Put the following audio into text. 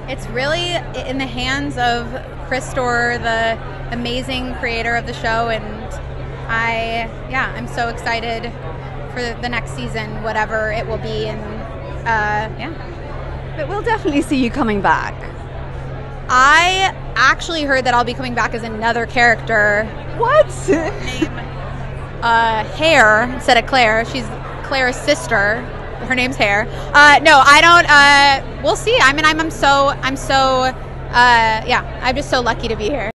It's really in the hands of Chris Storer, the amazing creator of the show, and I'm so excited for the next season, whatever it will be, and But we'll definitely see you coming back. I actually heard that I'll be coming back as another character. What? Name Hare instead of Claire. She's Claire's sister. Her name's Hare. No, I don't. We'll see. I mean, I'm just so lucky to be here.